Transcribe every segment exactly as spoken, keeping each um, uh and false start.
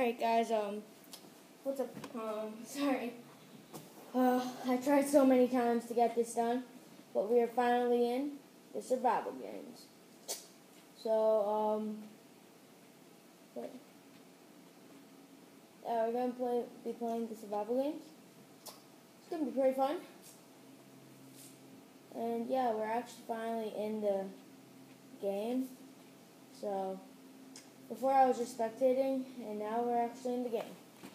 Alright guys, um, what's up, um, sorry, uh, I tried so many times to get this done, but we are finally in the survival games. So, um, but, uh, we're going to play, be playing the survival games. It's going to be pretty fun. And yeah, we're actually finally in the game. So, before I was just spectating, and now we're actually in the game.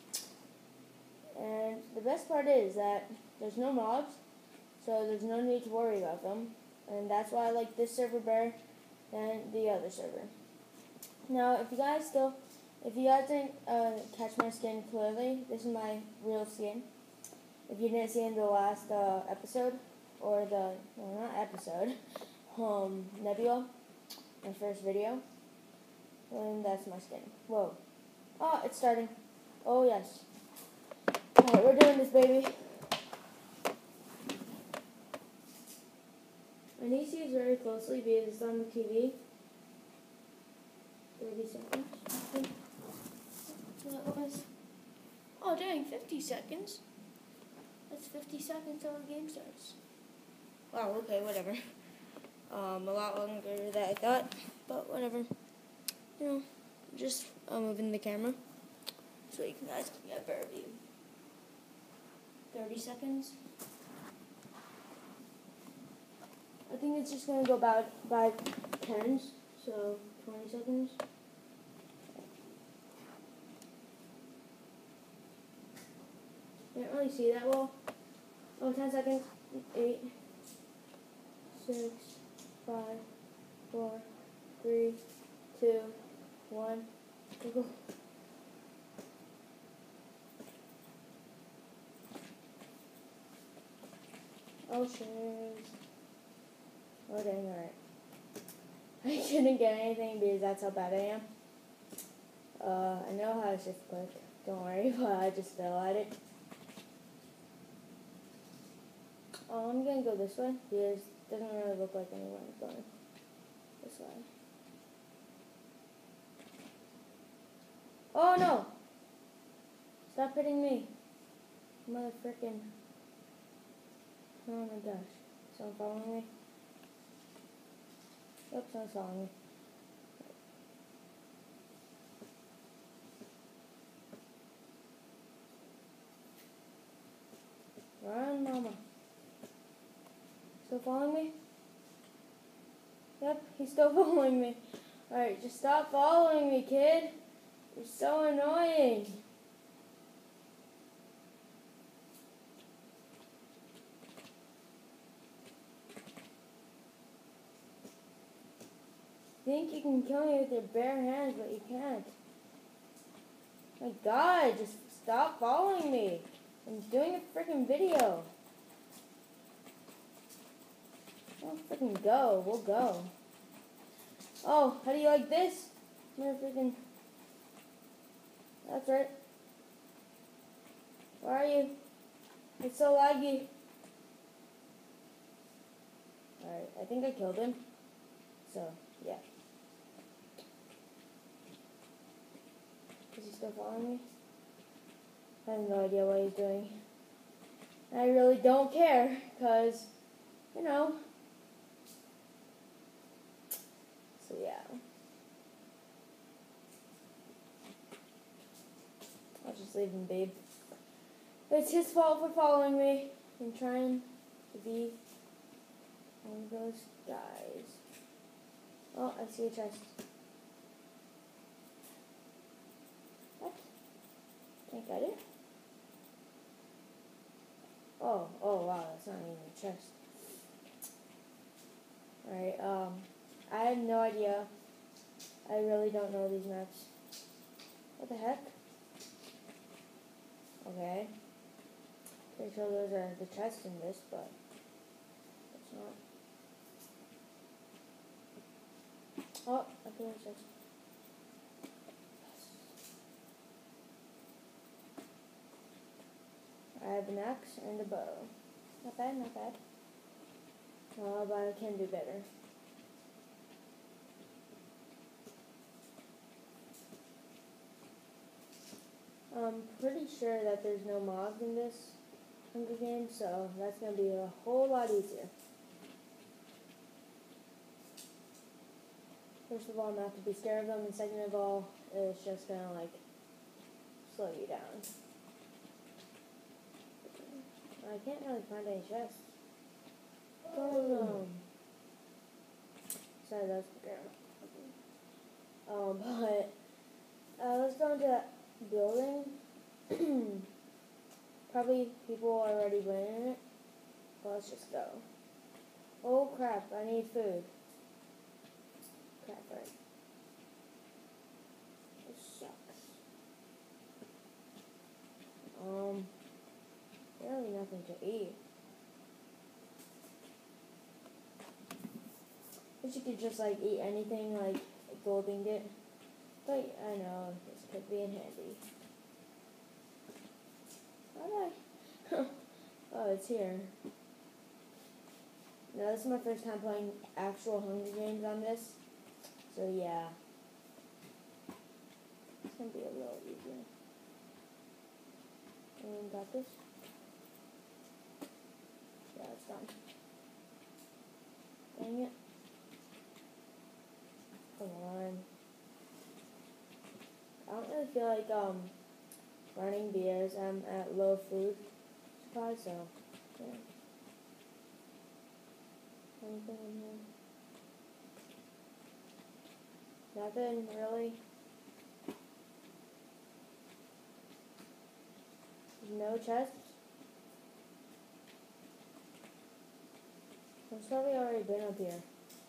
And the best part is that there's no mobs, so there's no need to worry about them. And that's why I like this server better than the other server. Now, if you guys still, if you guys didn't uh, catch my skin clearly, this is my real skin. If you didn't see it in the last uh, episode, or the, well, not episode, um, Nebula, my first video, and that's my skin. Whoa. Oh, it's starting. Oh, yes. Alright, we're doing this, baby. I need to see this very closely because it's on the T V. thirty seconds. I think that was. Oh, dang, fifty seconds. That's fifty seconds till the game starts. Wow, okay, whatever. Um, a lot longer than I thought, but whatever. You know, just uh, moving the camera so you guys can get a better view. thirty seconds. I think it's just going to go about by tens, so twenty seconds. Can't really see that well. Oh, ten seconds. eight, six, five, four, three, two, one, go, go. Oh, shit. Oh, dang, alright. I shouldn't get anything because that's how bad I am. Uh, I know how to shift click. Don't worry, but I just fell at it. Oh, I'm gonna go this way because it doesn't really look like anyone is going this way. Oh, no! Stop hitting me. Mother frickin'. Oh my gosh. Someone following me? Oops, someone's following me. Run, mama. Still following me? Yep, he's still following me. Alright, just stop following me, kid. You're so annoying. You think you can kill me with your bare hands, but you can't. My God, just stop following me. I'm doing a freaking video. I'll freaking go. We'll go. Oh, how do you like this? You're freaking. That's right. Where are you? It's so laggy. Alright, I think I killed him. So, yeah. Is he still following me? I have no idea what he's doing. I really don't care, because, you know. So, yeah. I'll just leave him, babe. It's his fault for following me and trying to be one of those guys. Oh, I see a chest. What? Can't get it? Oh, oh wow, that's not even a chest. Alright, um, I have no idea. I really don't know these maps. What the heck? Okay. Pretty sure those are the chests in this, but it's not. Oh, I feel a chest. I have an axe and a bow. Not bad, not bad. Uh, but I can do better. I'm pretty sure that there's no mobs in this Hunger Games, so that's going to be a whole lot easier. First of all, not to be scared of them, and second of all, it's just going to, like, slow you down. I can't really find any chests. Oh. Sorry, that's the ground. Um, but, uh, let's go into that building. Probably people already went in it, but let's just go. Oh crap, I need food. Crap, right. This sucks. Um, really nothing to eat. Wish you could just like eat anything like a gold ingot. But I know, this could be in handy. How do I? Oh, it's here. Now, this is my first time playing actual Hunger Games on this. So, yeah. It's going to be a little easier. Anyone got this? Yeah, it's done. Dang it. Come on. I don't really feel like um running because I'm at low food supply, so yeah. Anything in here? Nothing really. No chests. I've probably already been up here.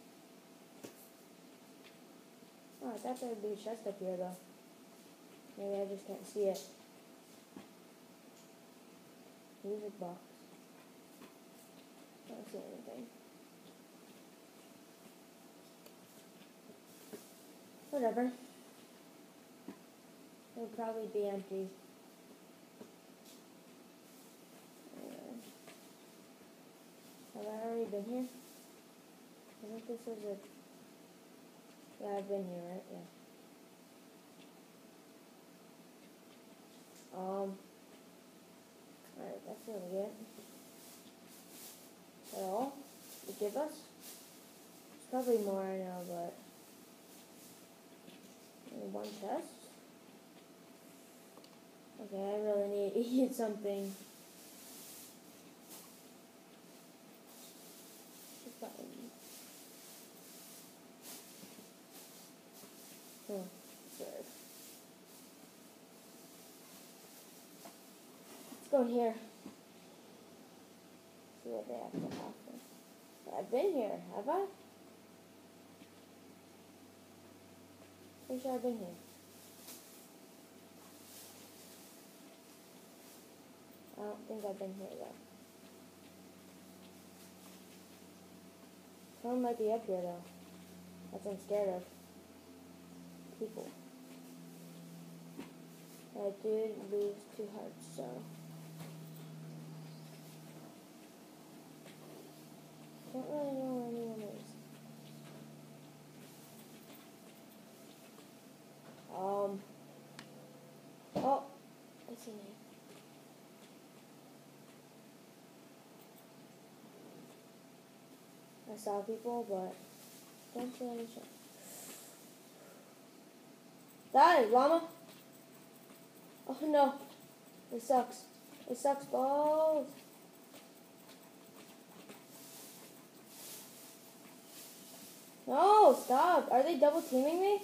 Oh, I thought there would be a chest up here though. Maybe I just can't see it. Music box. I don't see anything. Whatever. It'll probably be empty. Anyway. Have I already been here? I think this was a... Yeah, I've been here, right? Yeah. Um, alright, that's really good. Is that all they give us? There's probably more, I know, but... Only one chest? Okay, I really need to eat something. Oh, good. Let's go in here. See what they have to offer. I've been here, have I? Pretty sure I've been here. I don't think I've been here though. Someone might be up here though. That's what I'm scared of. People. I did lose two hearts, so. Don't really know where anyone is. Um. Oh, I see me. I saw people, but don't see any shit. Die, llama! Oh no, it sucks. It sucks balls. No, stop. Are they double teaming me?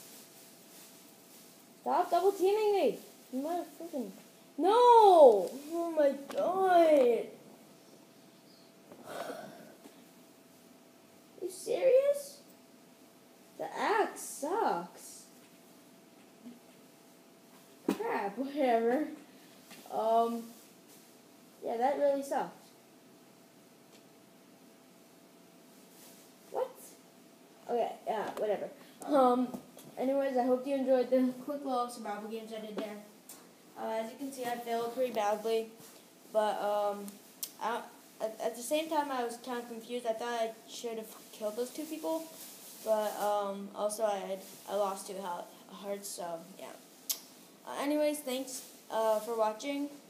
Stop double teaming me. You motherfucking. No! Oh my god. Are you serious? The axe sucks. Crap, whatever. Um, yeah, that really sucked. What? Okay, yeah, whatever. Um, anyways, I hope you enjoyed the quick little survival games I did there. Uh, as you can see, I failed pretty badly, but um, I, at, at the same time, I was kind of confused. I thought I should have killed those two people, but um, also I had I lost two hearts, so yeah. Uh, anyways, thanks for watching.